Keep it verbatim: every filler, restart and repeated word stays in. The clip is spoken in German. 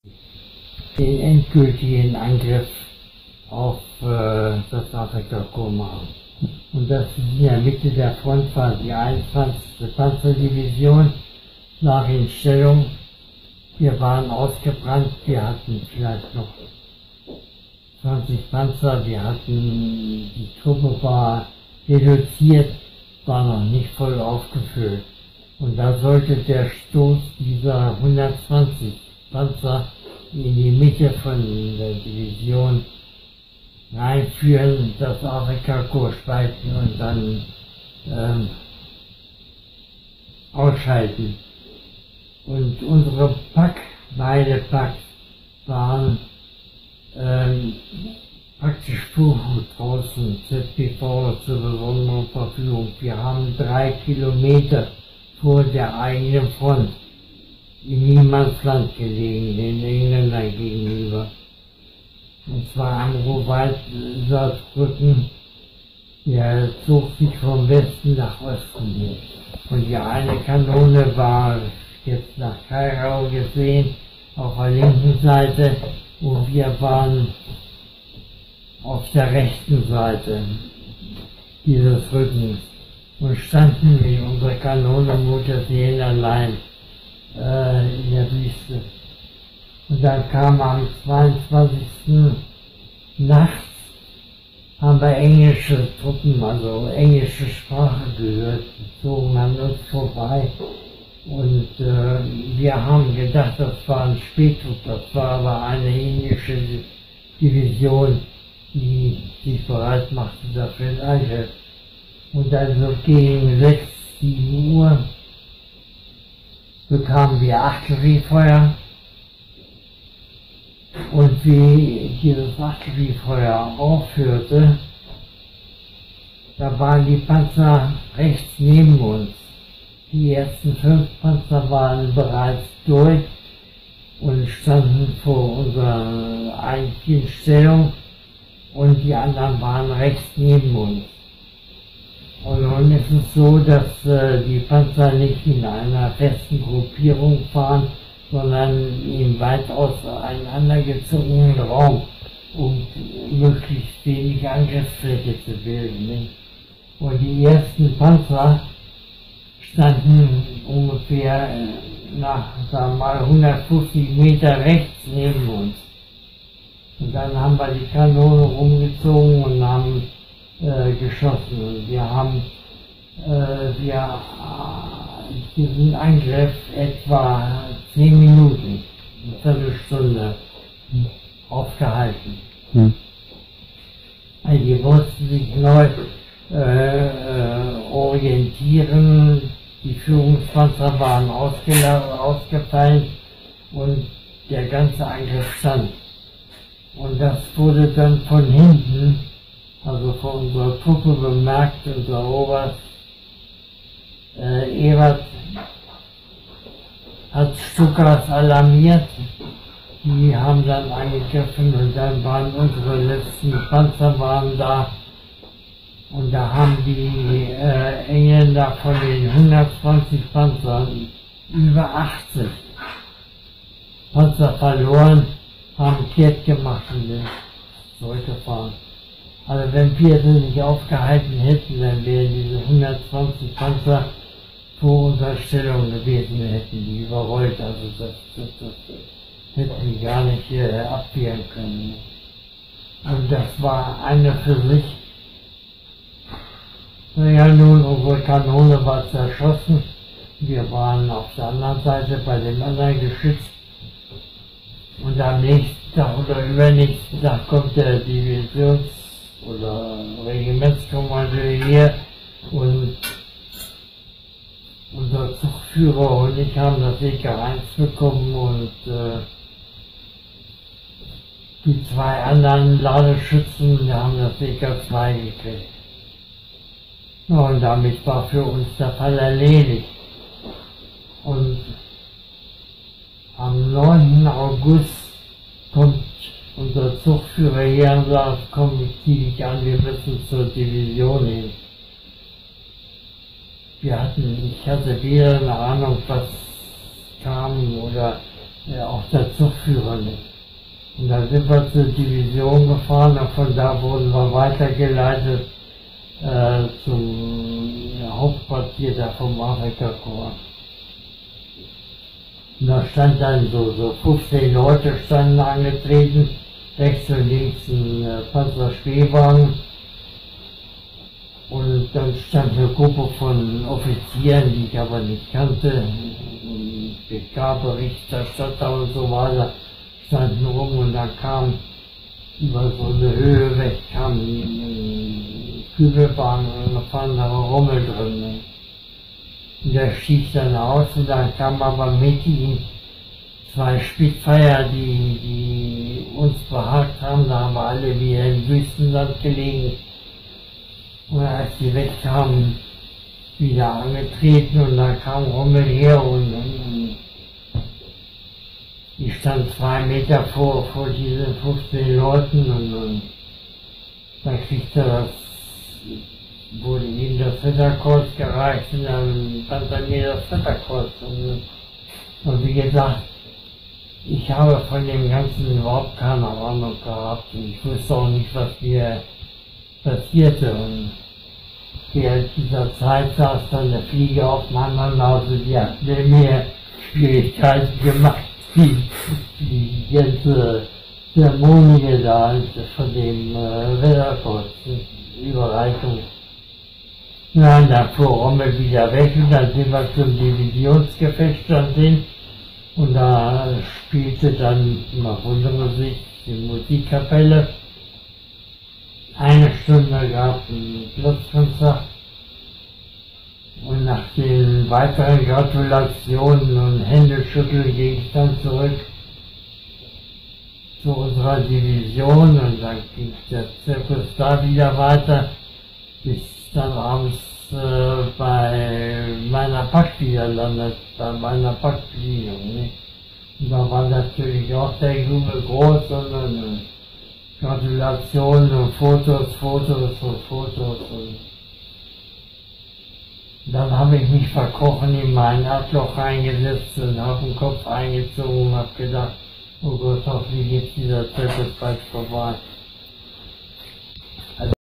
den endgültigen Angriff auf äh, das Afrikakorps machen. Und das in der Mitte der Front war die einundzwanzigste Panzerdivision, lag in Stellung. Wir waren ausgebrannt, wir hatten vielleicht noch zwanzig Panzer, wir hatten, die Truppe war reduziert, war noch nicht voll aufgefüllt. Und da sollte der Stoß dieser hundertzwanzig Panzer in die Mitte von der Division reinführen, das Afrikakorps spalten und dann ähm, ausschalten. Und unsere Pack, beide Packs, waren ähm, praktisch Fuhrgut draußen, Z P V zur besonderen Verfügung. Wir haben drei Kilometer vor der eigenen Front in Niemandsland gelegen, den Engländern gegenüber. Und zwar am Ruhrwald-Saarbrücken, der zog sich vom Westen nach Osten hin. Und die eine Kanone war jetzt nach Kairau gesehen, auf der linken Seite, und wir waren auf der rechten Seite dieses Rückens und standen mit unserer Kanone Mutterseelen allein äh, in der Wüste. Und dann kam am zweiundzwanzigsten nachts, haben wir englische Truppen, also englische Sprache gehört, die zogen an uns vorbei. Und äh, wir haben gedacht, das war ein Spähtrupp, das war aber eine indische Division, die sich bereit machte dafür den Angriff. Und dann so gegen sechs, sieben Uhr bekamen wir Artilleriefeuer. Und wie dieses Artilleriefeuer aufhörte, da waren die Panzer rechts neben uns. Die ersten fünf Panzer waren bereits durch und standen vor unserer eigentlichen Stellung, und die anderen waren rechts neben uns. Und nun ist es so, dass äh, die Panzer nicht in einer festen Gruppierung fahren, sondern in weitaus einandergezogenen Raum, um möglichst wenig Angriffsfläche zu bilden. Und die ersten Panzer standen ungefähr nach, sagen wir mal, hundertfünfzig Meter rechts neben uns. Und dann haben wir die Kanone rumgezogen und haben äh, geschossen. Und wir haben äh, wir, äh, diesen Angriff etwa zehn Minuten, eine Viertelstunde hm. aufgehalten. Hm. Also die mussten sich neu äh, äh, orientieren, die Führungspanzer waren ausgefallen und der ganze Angriff stand. Und das wurde dann von hinten, also von unserer Truppe bemerkt, unser Oberst äh, Ebert hat Stukas alarmiert, die haben dann angegriffen und dann waren unsere letzten Panzer waren da. Und da haben die äh, Engländer von den hundertzwanzig Panzern über achtzig Panzer verloren, haben kehrt gemacht und sind zurückgefahren. Also wenn wir sie nicht aufgehalten hätten, dann wären diese hundertzwanzig Panzer vor unserer Stellung gewesen, hätten die überrollt. Also das, das, das hätten die gar nicht äh, abwehren können. Und das war eine für sich. Naja, nun, unsere Kanone war zerschossen. Wir waren auf der anderen Seite bei dem anderen Geschütz. Und am nächsten Tag oder übernächsten Tag kommt der Divisions- oder Regimentskommando hier und unser Zugführer und ich haben das E K eins bekommen und äh, die zwei anderen Ladeschützen haben das E K zwei gekriegt. Ja, und damit war für uns der Fall erledigt. Und am neunten August kommt unser Zugführer hier und sagt, komm, ich zieh dich an, wir müssen zur Division hin. Wir hatten, ich hatte weder eine Ahnung, was kam oder ja, auch der Zugführer nicht. Und dann sind wir zur Division gefahren und von da wurden wir weitergeleitet äh, zum Hauptquartier da vom Afrikakorps. Und da stand dann so, so fünfzehn Leute standen angetreten, rechts und links ein äh, Panzerschwebwagen. Und dann stand eine Gruppe von Offizieren, die ich aber nicht kannte, B K-Berichterstatter und so weiter, standen rum und da kam über so eine Höhe weg, kam ein Kübelbahn und da fand aber Rummel drin. Und der stieg dann aus und dann kamen aber mit ihm zwei Spitfire, die, die uns behagt haben, da haben wir alle wieder im Wüstenland gelegen. Und als die wegkamen, wieder angetreten und dann kam Rommel her und, und ich stand zwei Meter vor, vor diesen fünfzehn Leuten und, und dann kriegte das, wurde ihm das Ritterkreuz gereicht und dann fand er mir das Ritterkreuz. Und, und wie gesagt, ich habe von dem Ganzen überhaupt keine Ahnung gehabt und ich wusste auch nicht, was mir passierte. Und während dieser Zeit saß dann der Flieger auf meiner Nase, die hat mir mehr Schwierigkeiten gemacht, die, die ganze Zeremonie da von dem äh, Ritterkreuz, Überreichung. Nein, dann fuhr Rommel wieder weg und dann sind wir zum Divisionsgefecht dann hin und da spielte dann, man wundere sich, die Musikkapelle. Eine Stunde gab es ein Platzkonzert und nach den weiteren Gratulationen und Händeschütteln ging ich dann zurück zu unserer Division und dann ging der Zirkus da wieder weiter, bis dann abends äh, bei meiner Pack wieder landet, bei meiner Packbegehung. Ne? Und da war natürlich auch der Jubel groß und, und Gratulationen und Fotos, Fotos und Fotos. Und dann habe ich mich verkrochen in mein Erdloch reingesetzt und habe den Kopf eingezogen und habe gedacht, oh Gott, hoffentlich geht dieser Zirkus bald vorbei.